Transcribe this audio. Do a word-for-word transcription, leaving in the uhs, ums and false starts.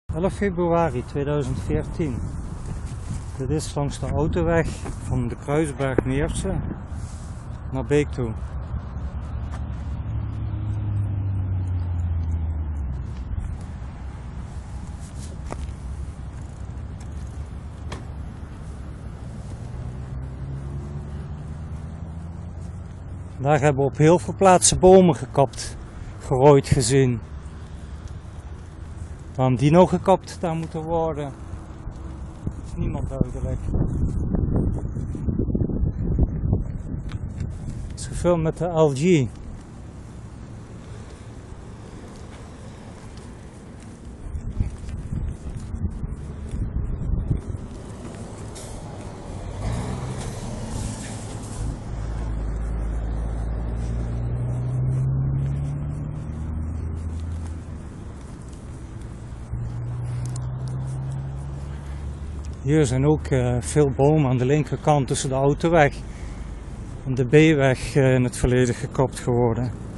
elf februari tweeduizend veertien. Dit is langs de autoweg van de Kruisberg Meertse naar Beek toe. Daar hebben we op heel veel plaatsen bomen gekapt, gerooid gezien. Waarom die nou gekapt daar moeten worden, is niemand duidelijk. Het is gefilmd met de L G. Hier zijn ook uh, veel bomen aan de linkerkant tussen de autoweg en de B-weg uh, in het verleden gekapt geworden.